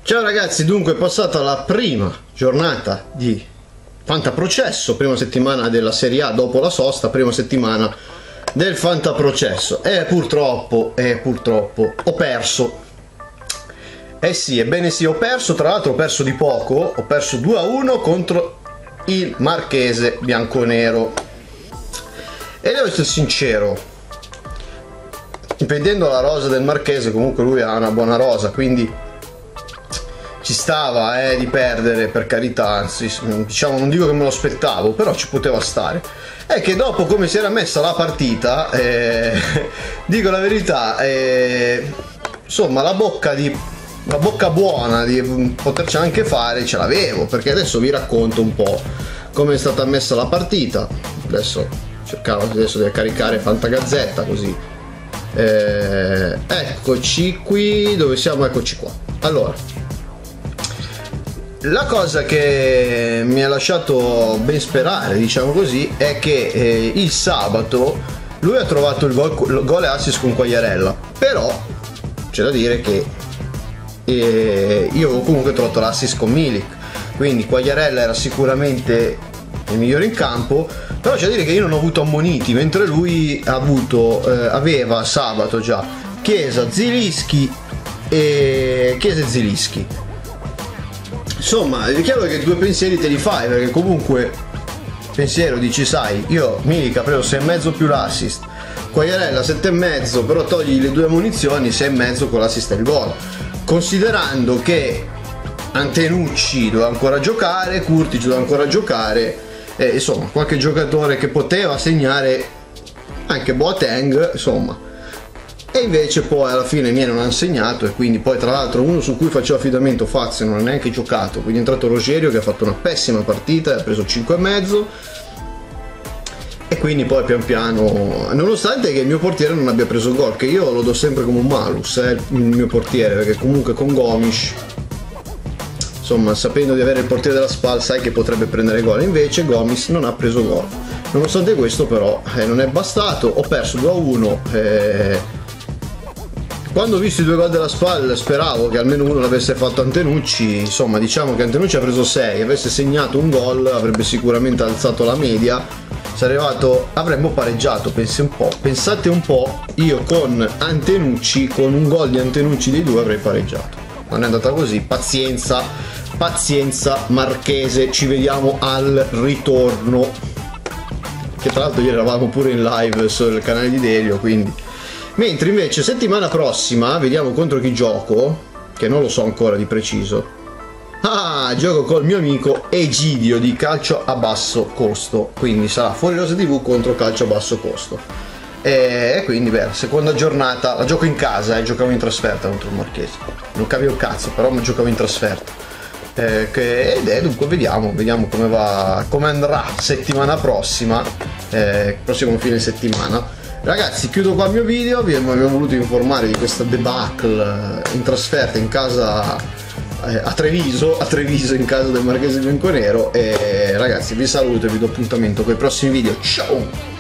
Ciao ragazzi, dunque è passata la prima giornata di Fantaprocesso, prima settimana della Serie A dopo la sosta, prima settimana del Fantaprocesso e purtroppo ho perso. Eh sì, ebbene sì, ho perso, tra l'altro ho perso di poco, ho perso 2-1 contro il Marchese bianconero. E devo essere sincero, vedendo la rosa del Marchese, comunque lui ha una buona rosa, quindi ci stava di perdere, per carità, anzi, diciamo, non dico che me lo aspettavo, però ci poteva stare. È che dopo come si era messa la partita, dico la verità, insomma la bocca buona di poterci anche fare ce l'avevo, perché adesso vi racconto un po' come è stata messa la partita. Adesso cercavo di caricare Fantagazzetta, così eccoci qui, dove siamo? Eccoci qua. Allora, la cosa che mi ha lasciato ben sperare, diciamo così, è che il sabato lui ha trovato il gol e assist con Quagliarella, però c'è da dire che io avevo comunque trovato l'assist con Milik, quindi Quagliarella era sicuramente il migliore in campo, però c'è da dire che io non ho avuto ammoniti, mentre lui ha avuto, aveva sabato già Chiesa, Zielinski e Zilischi. Insomma, è chiaro che due pensieri te li fai, perché comunque pensiero dici, sai, io Milik ha preso 6,5 più l'assist, Quagliarella 7,5, però togli le due munizioni, 6,5 con l'assist e il gol, considerando che Antenucci doveva ancora giocare, Kurtic doveva ancora giocare, insomma qualche giocatore che poteva segnare, anche Boateng, insomma. E invece poi alla fine mi non hanno segnato, e quindi poi tra l'altro uno su cui facevo affidamento, Fazio, non ha neanche giocato, quindi è entrato Rogerio che ha fatto una pessima partita, ha preso 5,5, e quindi poi pian piano, nonostante che il mio portiere non abbia preso gol, che io lo do sempre come un malus, il mio portiere, perché comunque con Gomis, insomma, sapendo di avere il portiere della SPAL sai che potrebbe prendere gol, invece Gomis non ha preso gol. Nonostante questo però non è bastato, ho perso 2-1. Quando ho visto i due gol della SPAL speravo che almeno uno l'avesse fatto Antenucci, insomma diciamo che Antenucci ha preso 6, avesse segnato un gol avrebbe sicuramente alzato la media, avremmo pareggiato, pensate un po', io con Antenucci, con un gol di Antenucci dei due avrei pareggiato, non è andata così, pazienza Marchese, ci vediamo al ritorno, che tra l'altro ieri eravamo pure in live sul canale di Delio, quindi. Mentre invece settimana prossima vediamo contro chi gioco, che non lo so ancora di preciso. Gioco col mio amico Egidio di Calcio a Basso Costo, quindi sarà Fuori Rosa TV contro Calcio a Basso Costo, e quindi beh, seconda giornata, la gioco in casa, giocavo in trasferta contro il Marchese, non capivo il cazzo, però mi giocavo in trasferta, dunque vediamo come andrà settimana prossima, prossimo fine settimina. Ragazzi, chiudo qua il mio video, vi abbiamo voluto informare di questa debacle in trasferta in casa a Treviso in casa del Marchese bianconero, e ragazzi vi saluto e vi do appuntamento con i prossimi video, ciao!